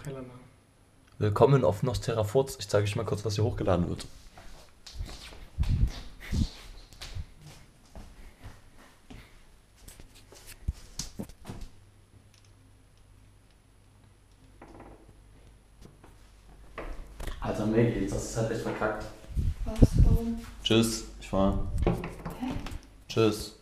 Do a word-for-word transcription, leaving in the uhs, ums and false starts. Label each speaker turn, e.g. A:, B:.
A: Helena.
B: Willkommen auf Nostera Furz. Ich zeige euch mal kurz, was hier hochgeladen wird. Alter, Maggie, jetzt hast du es halt echt verkackt.
C: Was? Warum?
B: Tschüss, ich war.
C: Hä?
B: Tschüss.